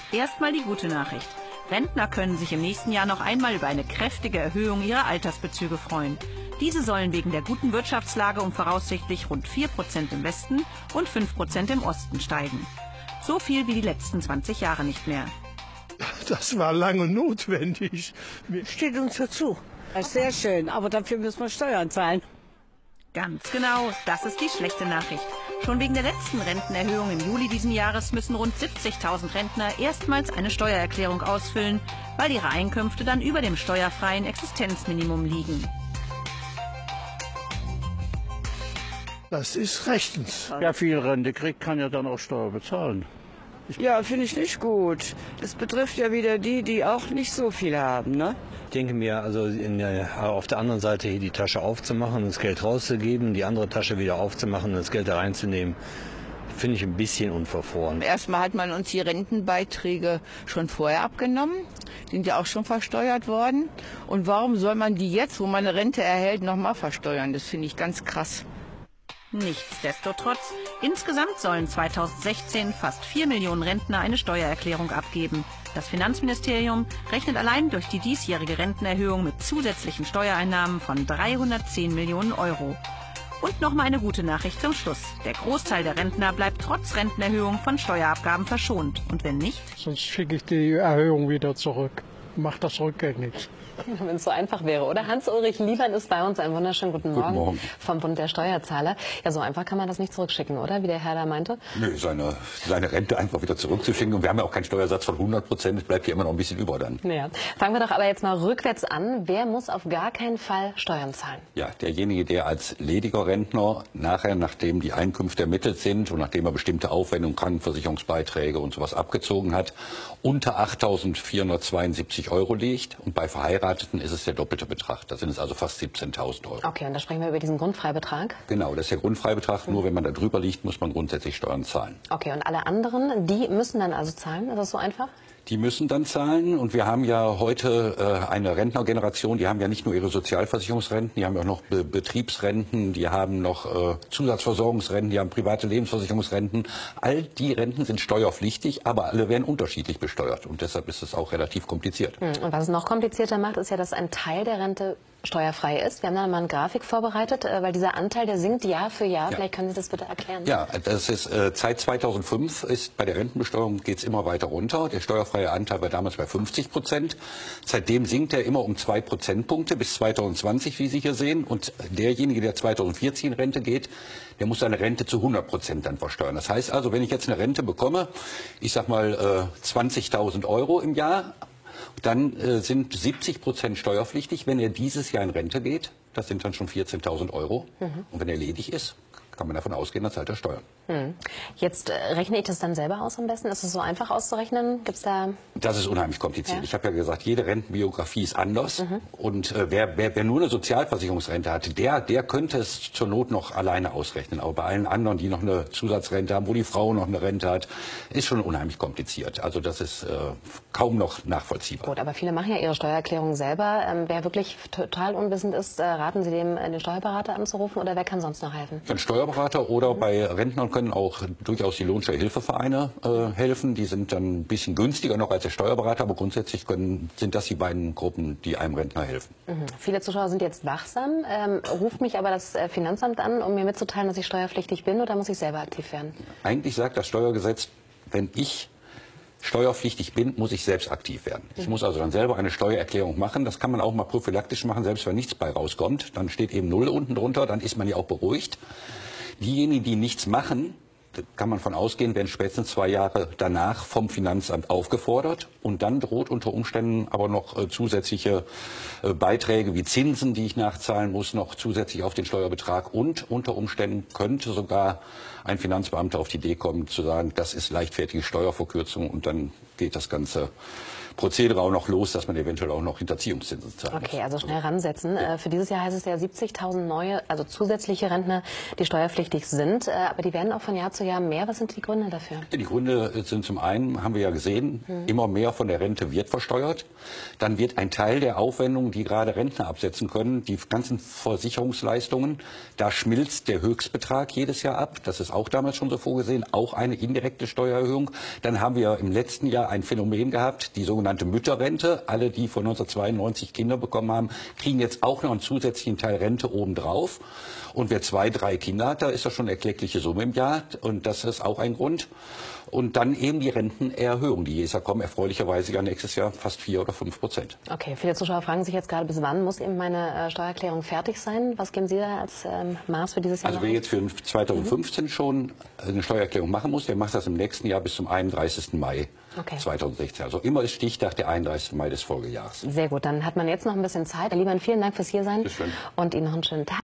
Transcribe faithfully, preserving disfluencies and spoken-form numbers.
Erstmal die gute Nachricht. Rentner können sich im nächsten Jahr noch einmal über eine kräftige Erhöhung ihrer Altersbezüge freuen. Diese sollen wegen der guten Wirtschaftslage um voraussichtlich rund vier Prozent im Westen und fünf Prozent im Osten steigen. So viel wie die letzten zwanzig Jahre nicht mehr. Das war lange notwendig. Steht uns dazu. Das ist sehr schön, aber dafür müssen wir Steuern zahlen. Ganz genau, das ist die schlechte Nachricht. Schon wegen der letzten Rentenerhöhung im Juli diesen Jahres müssen rund siebzigtausend Rentner erstmals eine Steuererklärung ausfüllen, weil ihre Einkünfte dann über dem steuerfreien Existenzminimum liegen. Das ist rechtens. Wer viel Rente kriegt, kann ja dann auch Steuer bezahlen. Ja, finde ich nicht gut. Das betrifft ja wieder die, die auch nicht so viel haben, ne? Ich denke mir, also in der, auf der anderen Seite hier die Tasche aufzumachen und das Geld rauszugeben, die andere Tasche wieder aufzumachen und das Geld da reinzunehmen, finde ich ein bisschen unverfroren. Erstmal hat man uns die Rentenbeiträge schon vorher abgenommen, sind ja auch schon versteuert worden. Und warum soll man die jetzt, wo man eine Rente erhält, nochmal versteuern? Das finde ich ganz krass. Nichtsdestotrotz, insgesamt sollen zweitausendsechzehn fast vier Millionen Rentner eine Steuererklärung abgeben. Das Finanzministerium rechnet allein durch die diesjährige Rentenerhöhung mit zusätzlichen Steuereinnahmen von dreihundertzehn Millionen Euro. Und nochmal eine gute Nachricht zum Schluss. Der Großteil der Rentner bleibt trotz Rentenerhöhung von Steuerabgaben verschont. Und wenn nicht? Sonst schicke ich die Erhöhung wieder zurück. Mach das rückgängig. Wenn es so einfach wäre, oder? Hans-Ulrich Liebern ist bei uns. Einen wunderschönen guten Morgen, guten Morgen vom Bund der Steuerzahler. Ja, so einfach kann man das nicht zurückschicken, oder? Wie der Herr da meinte. Nö, seine, seine Rente einfach wieder zurückzuschicken. Und wir haben ja auch keinen Steuersatz von hundert Prozent. Es bleibt hier immer noch ein bisschen über dann. Ja. Fangen wir doch aber jetzt mal rückwärts an. Wer muss auf gar keinen Fall Steuern zahlen? Ja, derjenige, der als lediger Rentner nachher, nachdem die Einkünfte ermittelt sind und nachdem er bestimmte Aufwendungen, Krankenversicherungsbeiträge und sowas abgezogen hat, unter achttausendvierhundertzweiundsiebzig Euro liegt. Und bei Verheirateten ist es der doppelte Betrag. Das sind es also fast siebzehntausend Euro. Okay, und da sprechen wir über diesen Grundfreibetrag? Genau, das ist der Grundfreibetrag. Mhm. Nur wenn man da drüber liegt, muss man grundsätzlich Steuern zahlen. Okay, und alle anderen, die müssen dann also zahlen? Ist das so einfach? Die müssen dann zahlen. Und wir haben ja heute äh, eine Rentnergeneration, die haben ja nicht nur ihre Sozialversicherungsrenten, die haben ja auch noch Be Betriebsrenten, die haben noch äh, Zusatzversorgungsrenten, die haben private Lebensversicherungsrenten. All die Renten sind steuerpflichtig, aber alle werden unterschiedlich besteuert. Und deshalb ist es auch relativ kompliziert. Und was es noch komplizierter macht, ist ja, dass ein Teil der Rente steuerfrei ist. Wir haben da mal eine Grafik vorbereitet, weil dieser Anteil, der sinkt Jahr für Jahr. Ja. Vielleicht können Sie das bitte erklären. Ja, das ist äh, seit zweitausendfünf ist bei der Rentenbesteuerung geht es immer weiter runter. Der steuerfreie Anteil war damals bei fünfzig Prozent. Seitdem sinkt er immer um zwei Prozentpunkte bis zweitausendzwanzig, wie Sie hier sehen. Und derjenige, der zweitausendvierzehn in Rente geht, der muss seine Rente zu hundert Prozent dann versteuern. Das heißt also, wenn ich jetzt eine Rente bekomme, ich sag mal äh, zwanzigtausend Euro im Jahr, dann äh, sind siebzig Prozent steuerpflichtig, wenn er dieses Jahr in Rente geht. Das sind dann schon vierzehntausend Euro. Mhm. Und wenn er ledig ist, kann man davon ausgehen, dann zahlt er Steuern. Hm. Jetzt äh, rechne ich das dann selber aus am besten? Ist es so einfach auszurechnen? Gibt's da? Das ist unheimlich kompliziert. Ja. Ich habe ja gesagt, jede Rentenbiografie ist anders. Mhm. Und äh, wer, wer, wer nur eine Sozialversicherungsrente hat, der, der könnte es zur Not noch alleine ausrechnen. Aber bei allen anderen, die noch eine Zusatzrente haben, wo die Frau noch eine Rente hat, ist schon unheimlich kompliziert. Also das ist äh, kaum noch nachvollziehbar. Gut, aber viele machen ja ihre Steuererklärung selber. Ähm, wer wirklich total unwissend ist, äh, raten Sie dem, äh, den Steuerberater anzurufen, oder wer kann sonst noch helfen? Ein Steuerberater oder mhm. bei Rentnern können auch durchaus die Lohnsteuerhilfevereine äh, helfen. Die sind dann ein bisschen günstiger noch als der Steuerberater, aber grundsätzlich können, sind das die beiden Gruppen, die einem Rentner helfen. Mhm. Viele Zuschauer sind jetzt wachsam. Ähm, ruft mich aber das Finanzamt an, um mir mitzuteilen, dass ich steuerpflichtig bin, oder muss ich selber aktiv werden? Eigentlich sagt das Steuergesetz, wenn ich steuerpflichtig bin, muss ich selbst aktiv werden. Ich mhm. muss also dann selber eine Steuererklärung machen. Das kann man auch mal prophylaktisch machen, selbst wenn nichts bei rauskommt. Dann steht eben Null unten drunter, dann ist man ja auch beruhigt. Diejenigen, die nichts machen, kann man von ausgehen, werden spätestens zwei Jahre danach vom Finanzamt aufgefordert. Und dann droht unter Umständen aber noch äh, zusätzliche äh, Beiträge wie Zinsen, die ich nachzahlen muss, noch zusätzlich auf den Steuerbetrag. Und unter Umständen könnte sogar ein Finanzbeamter auf die Idee kommen, zu sagen, das ist leichtfertige Steuerverkürzung, und dann geht das Ganze Prozedere auch noch los, dass man eventuell auch noch Hinterziehungszinsen zahlt. Okay, also schnell ransetzen. Ja. Für dieses Jahr heißt es ja siebzigtausend neue, also zusätzliche Rentner, die steuerpflichtig sind. Aber die werden auch von Jahr zu Jahr mehr. Was sind die Gründe dafür? Die Gründe sind zum einen, haben wir ja gesehen, hm. immer mehr von der Rente wird versteuert. Dann wird ein Teil der Aufwendungen, die gerade Rentner absetzen können, die ganzen Versicherungsleistungen, da schmilzt der Höchstbetrag jedes Jahr ab. Das ist auch damals schon so vorgesehen, auch eine indirekte Steuererhöhung. Dann haben wir im letzten Jahr ein Phänomen gehabt, die sogenannte Mütterrente. Alle, die von neunzehnhundertzweiundneunzig Kinder bekommen haben, kriegen jetzt auch noch einen zusätzlichen Teil Rente obendrauf. Und wer zwei, drei Kinder hat, da ist das schon eine erkleckliche Summe im Jahr. Und das ist auch ein Grund. Und dann eben die Rentenerhöhung. Die J E S A kommen erfreulicherweise ja nächstes Jahr fast vier oder fünf Prozent. Okay, viele Zuschauer fragen sich jetzt gerade, bis wann muss eben meine äh, Steuererklärung fertig sein? Was geben Sie da als ähm, Maß für dieses Jahr? Also wer jetzt für zweitausendfünfzehn mhm. schon eine Steuererklärung machen muss, der macht das im nächsten Jahr bis zum einunddreißigsten Mai okay. zweitausendsechzehn. Also immer ist Stichtag der einunddreißigste Mai des Folgejahres. Sehr gut, dann hat man jetzt noch ein bisschen Zeit. Herr Liemann, vielen Dank fürs Hiersein und Ihnen noch einen schönen Tag.